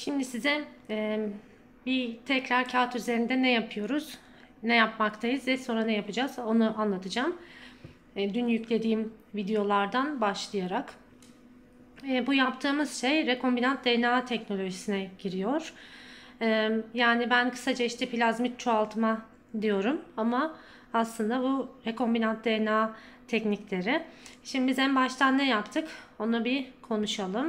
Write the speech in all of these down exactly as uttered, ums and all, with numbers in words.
Şimdi size e, bir tekrar kağıt üzerinde ne yapıyoruz, ne yapmaktayız ve sonra ne yapacağız onu anlatacağım. E, dün yüklediğim videolardan başlayarak. E, bu yaptığımız şey rekombinant D N A teknolojisine giriyor. E, yani ben kısaca işte plazmit çoğaltma diyorum ama aslında bu rekombinant D N A teknikleri. Şimdi biz en baştan ne yaptık onu bir konuşalım.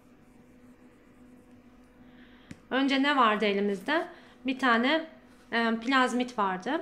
Önce ne vardı elimizde? Bir tane e, plazmit vardı.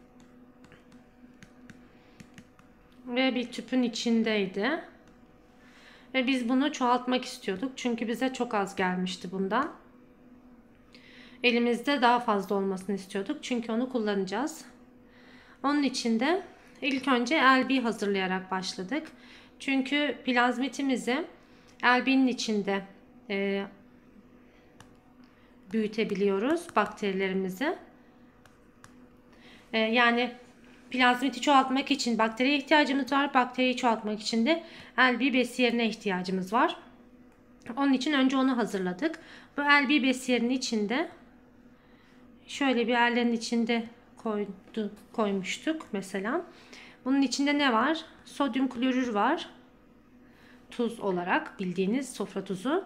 Ve bir tüpün içindeydi. Ve biz bunu çoğaltmak istiyorduk. Çünkü bize çok az gelmişti bundan. Elimizde daha fazla olmasını istiyorduk. Çünkü onu kullanacağız. Onun için de ilk önce L B hazırlayarak başladık. Çünkü plazmitimizi L B'nin içinde e, büyütebiliyoruz bakterilerimizi. E, yani plazmiti çoğaltmak için bakteriye ihtiyacımız var. Bakteriyi çoğaltmak için de L B besiyerine ihtiyacımız var. Onun için önce onu hazırladık. Bu L B besiyerinin içinde şöyle bir L'lerin içinde koydu, koymuştuk mesela. Bunun içinde ne var? Sodyum klorür var. Tuz olarak bildiğiniz sofra tuzu.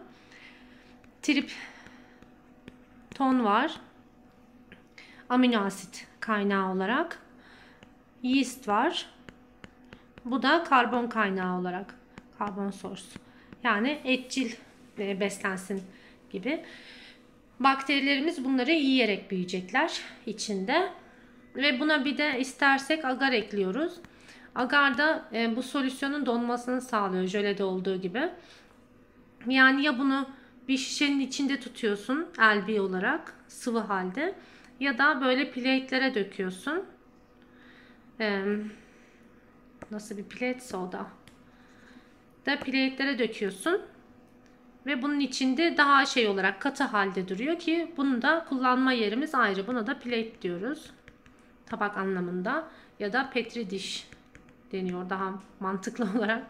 Tripton var. Amino asit kaynağı olarak. Yeast var. Bu da karbon kaynağı olarak. Karbon source. Yani etçil beslensin gibi. Bakterilerimiz bunları yiyerek büyüyecekler içinde. Ve buna bir de istersek agar ekliyoruz. Agar da bu solüsyonun donmasını sağlıyor jölede olduğu gibi. Yani ya bunu bir şişenin içinde tutuyorsun L B olarak sıvı halde ya da böyle plate'lere döküyorsun. Ee, nasıl bir platese o da? Da plate'lere döküyorsun. Ve bunun içinde daha şey olarak katı halde duruyor ki bunu da kullanma yerimiz ayrı. Buna da plate diyoruz. Tabak anlamında ya da petri diş deniyor daha mantıklı olarak.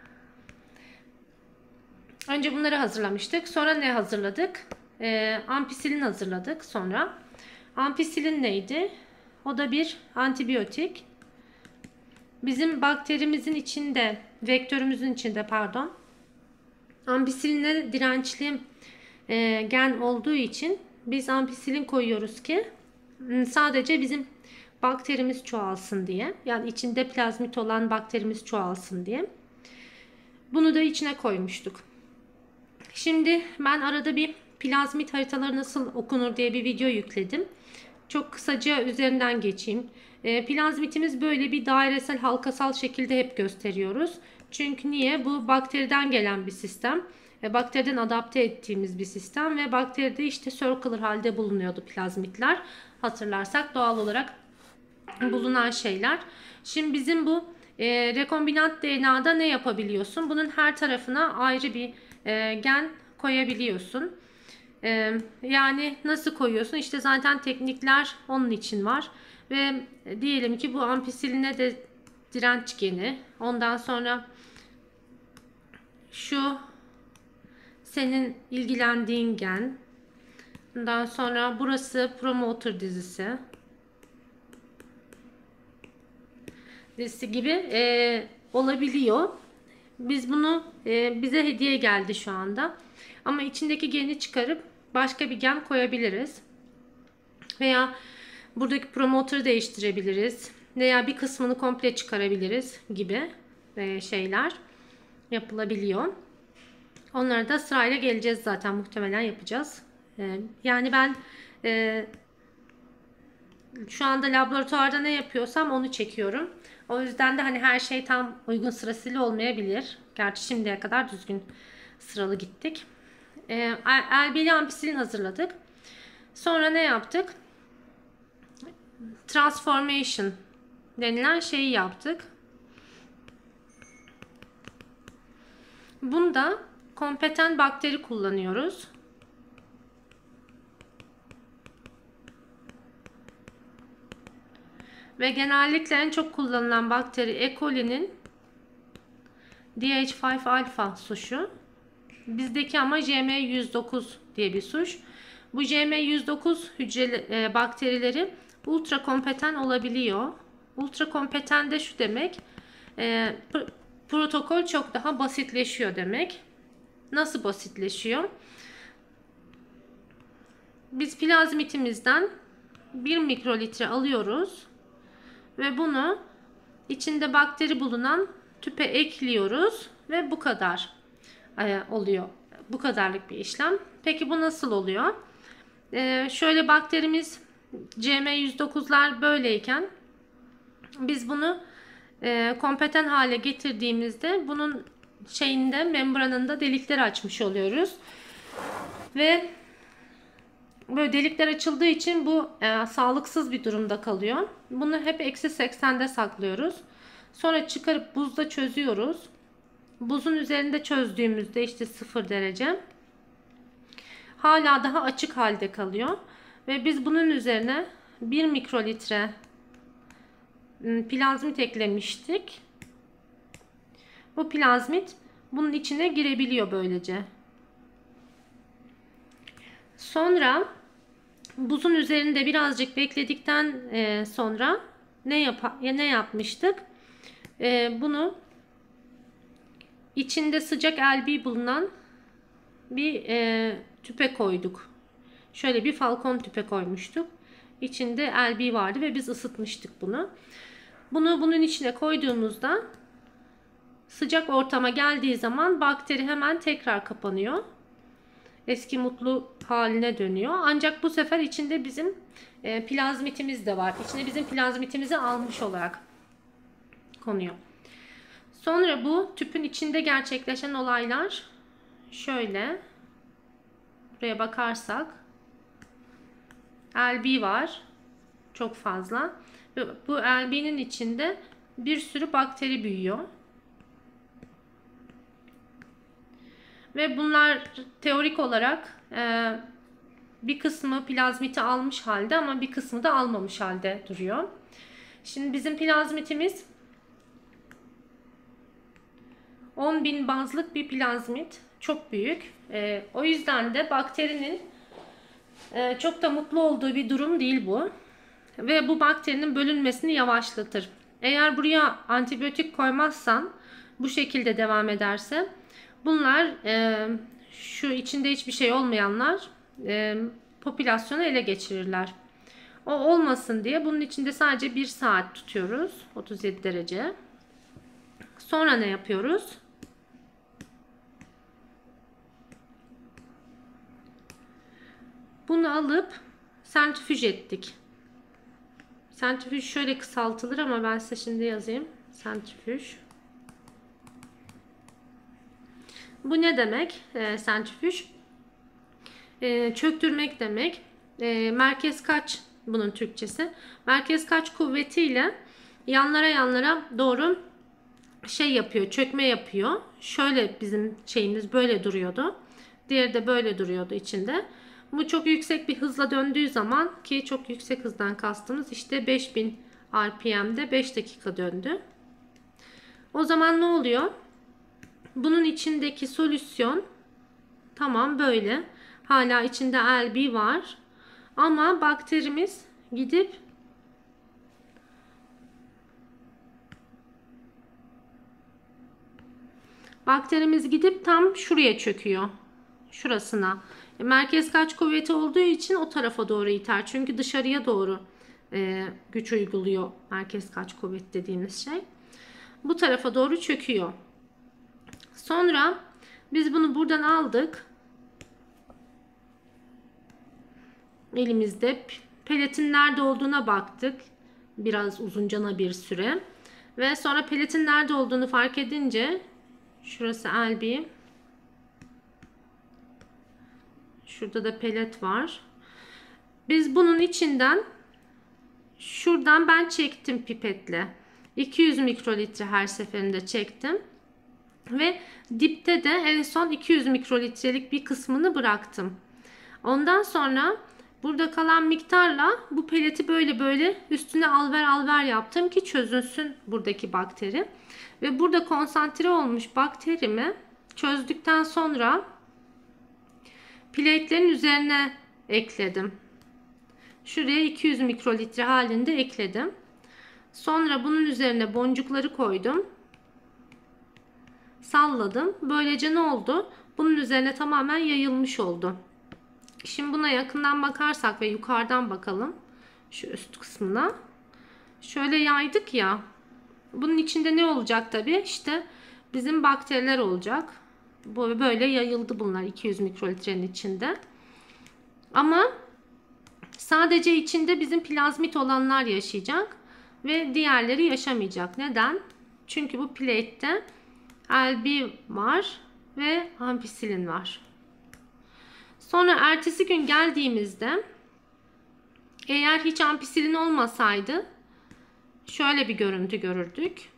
Önce bunları hazırlamıştık. Sonra ne hazırladık? Ee, ampisilin hazırladık sonra. Ampisilin neydi? O da bir antibiyotik. Bizim bakterimizin içinde, vektörümüzün içinde pardon. Ampisiline dirençli e, gen olduğu için biz ampisilin koyuyoruz ki sadece bizim bakterimiz çoğalsın diye. Yani içinde plazmit olan bakterimiz çoğalsın diye. Bunu da içine koymuştuk. Şimdi ben arada bir plazmit haritaları nasıl okunur diye bir video yükledim. Çok kısaca üzerinden geçeyim. E, plazmitimiz böyle bir dairesel halkasal şekilde hep gösteriyoruz. Çünkü niye? Bu bakteriden gelen bir sistem. E, bakteriden adapte ettiğimiz bir sistem ve bakteride işte circular halde bulunuyordu plazmitler. Hatırlarsak doğal olarak bulunan şeyler. Şimdi bizim bu e, rekombinant D N A'da ne yapabiliyorsun? Bunun her tarafına ayrı bir e, gen koyabiliyorsun. E, yani nasıl koyuyorsun? İşte zaten teknikler onun için var. Ve diyelim ki bu ampisiline de direnç geni. Ondan sonra şu senin ilgilendiğin gen. Ondan sonra burası promoter dizisi. Dizisi gibi e, olabiliyor. Biz bunu e, bize hediye geldi şu anda. Ama içindeki geni çıkarıp başka bir gen koyabiliriz. Veya buradaki promoter'ı değiştirebiliriz. Veya bir kısmını komple çıkarabiliriz gibi e, şeyler yapılabiliyor. Onları da sırayla geleceğiz zaten muhtemelen yapacağız. E, yani ben e, şu anda laboratuvarda ne yapıyorsam onu çekiyorum. O yüzden de hani her şey tam uygun sırasıyla olmayabilir. Gerçi şimdiye kadar düzgün sıralı gittik. E, L B ile ampisilin hazırladık. Sonra ne yaptık? Transformation denilen şeyi yaptık. Bunda kompeten bakteri kullanıyoruz. Ve genellikle en çok kullanılan bakteri E. coli'nin D H beş alfa suşu. Bizdeki ama J M yüz dokuz diye bir suç. Bu J M yüz dokuz hücre e, bakterileri ultra kompeten olabiliyor. Ultra kompeten de şu demek, e, pr protokol çok daha basitleşiyor demek. Nasıl basitleşiyor? Biz plazmitimizden bir mikrolitre alıyoruz ve bunu içinde bakteri bulunan tüpe ekliyoruz ve bu kadar e, oluyor. Bu kadarlık bir işlem. Peki bu nasıl oluyor? E, şöyle bakterimiz C M yüz dokuzlar böyleyken biz bunu e, kompeten hale getirdiğimizde bunun şeyinde, membranında delikler açmış oluyoruz. Ve böyle delikler açıldığı için bu e, sağlıksız bir durumda kalıyor. Bunu hep eksi seksende saklıyoruz. Sonra çıkarıp buzda çözüyoruz. Buzun üzerinde çözdüğümüzde işte sıfır derece. Hala daha açık halde kalıyor. Ve biz bunun üzerine bir mikrolitre plazmit eklemiştik. Bu plazmit bunun içine girebiliyor böylece. Sonra buzun üzerinde birazcık bekledikten sonra ne yap ne yapmıştık? Bunu içinde sıcak L B bulunan bir tüpe koyduk. Şöyle bir falcon tüpe koymuştuk. İçinde L B vardı ve biz ısıtmıştık bunu. Bunu bunun içine koyduğumuzda sıcak ortama geldiği zaman bakteri hemen tekrar kapanıyor. Eski mutlu haline dönüyor. Ancak bu sefer içinde bizim e, plazmitimiz de var. İçine bizim plazmitimizi almış olarak konuyor. Sonra bu tüpün içinde gerçekleşen olaylar şöyle. Buraya bakarsak L B var. Çok fazla. Bu L B'nin içinde bir sürü bakteri büyüyor. Ve bunlar teorik olarak e, bir kısmı plazmiti almış halde ama bir kısmı da almamış halde duruyor. Şimdi bizim plazmitimiz on bin bazlık bir plazmit. Çok büyük. E, o yüzden de bakterinin e, çok da mutlu olduğu bir durum değil bu. Ve bu bakterinin bölünmesini yavaşlatır. Eğer buraya antibiyotik koymazsan, bu şekilde devam ederse, bunlar e, şu içinde hiçbir şey olmayanlar e, popülasyonu ele geçirirler. O olmasın diye bunun içinde sadece bir saat tutuyoruz. otuz yedi derece. Sonra ne yapıyoruz? Bunu alıp sentrifüj ettik. Sentrifüj şöyle kısaltılır ama ben size şimdi yazayım. Sentrifüj. Bu ne demek? E, sentrifüj. E, çöktürmek demek. E, merkez kaç bunun Türkçesi? Merkez kaç kuvvetiyle yanlara yanlara doğru şey yapıyor, çökme yapıyor. Şöyle bizim şeyimiz böyle duruyordu. Diğeri de böyle duruyordu içinde. Bu çok yüksek bir hızla döndüğü zaman, ki çok yüksek hızdan kastımız işte beş bin R P M'de beş dakika döndü. O zaman ne oluyor? Bunun içindeki solüsyon tamam böyle. Hala içinde L B var. Ama bakterimiz gidip bakterimiz gidip tam şuraya çöküyor. Şurasına. Merkez kaç kuvveti olduğu için o tarafa doğru iter. Çünkü dışarıya doğru e, güç uyguluyor merkez kaç kuvvet dediğimiz şey. Bu tarafa doğru çöküyor. Sonra biz bunu buradan aldık. Elimizde peletin nerede olduğuna baktık. Biraz uzuncana bir süre. Ve sonra peletin nerede olduğunu fark edince şurası L B. Şurada da pelet var. Biz bunun içinden şuradan ben çektim pipetle. iki yüz mikrolitre her seferinde çektim. Ve dipte de en son iki yüz mikrolitrelik bir kısmını bıraktım. Ondan sonra burada kalan miktarla bu peleti böyle böyle üstüne alver alver yaptım ki çözülsün buradaki bakteri. Ve burada konsantre olmuş bakterimi çözdükten sonra plate'lerin üzerine ekledim. Şuraya iki yüz mikrolitre halinde ekledim. Sonra bunun üzerine boncukları koydum. Salladım. Böylece ne oldu? Bunun üzerine tamamen yayılmış oldu. Şimdi buna yakından bakarsak ve yukarıdan bakalım. Şu üst kısmına. Şöyle yaydık ya. Bunun içinde ne olacak tabii? İşte bizim bakteriler olacak. Bu böyle yayıldı bunlar iki yüz mikrolitrenin içinde. Ama sadece içinde bizim plazmit olanlar yaşayacak ve diğerleri yaşamayacak. Neden? Çünkü bu plate'te L B var ve ampisilin var. Sonra ertesi gün geldiğimizde eğer hiç ampisilin olmasaydı şöyle bir görüntü görürdük.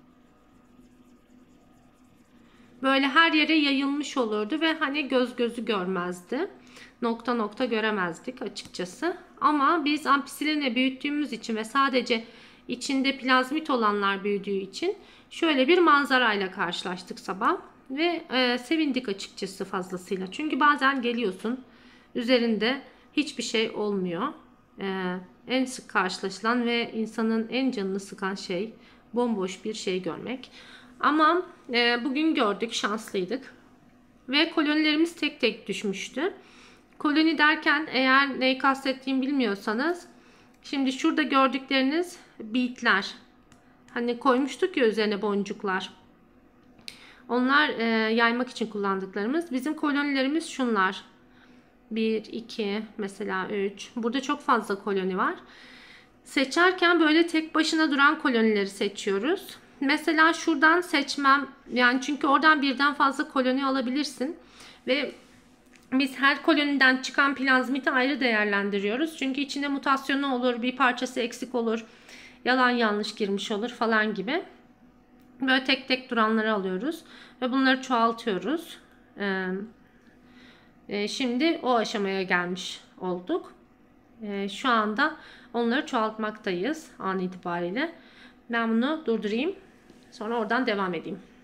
Böyle her yere yayılmış olurdu ve hani göz gözü görmezdi. Nokta nokta göremezdik açıkçası. Ama biz ampisilinle büyüttüğümüz için ve sadece içinde plazmit olanlar büyüdüğü için şöyle bir manzarayla karşılaştık sabah. Ve e, sevindik açıkçası fazlasıyla. Çünkü bazen geliyorsun, üzerinde hiçbir şey olmuyor. E, en sık karşılaşılan ve insanın en canını sıkan şey bomboş bir şey görmek. Ama e, bugün gördük, şanslıydık. Ve kolonilerimiz tek tek düşmüştü. Koloni derken eğer neyi kastettiğimi bilmiyorsanız, şimdi şurada gördükleriniz beadler. Hani koymuştuk ya üzerine boncuklar. Onlar e, yaymak için kullandıklarımız. Bizim kolonilerimiz şunlar. bir, iki, mesela üç. Burada çok fazla koloni var. Seçerken böyle tek başına duran kolonileri seçiyoruz. Mesela şuradan seçmem. Yani çünkü oradan birden fazla koloni alabilirsin. Ve biz her koloniden çıkan plazmiti ayrı değerlendiriyoruz. Çünkü içinde mutasyonu olur, bir parçası eksik olur, yalan yanlış girmiş olur falan gibi. Böyle tek tek duranları alıyoruz ve bunları çoğaltıyoruz. Ee, e, şimdi o aşamaya gelmiş olduk. Ee, şu anda onları çoğaltmaktayız an itibariyle. Ben bunu durdurayım. Sonra oradan devam edeyim.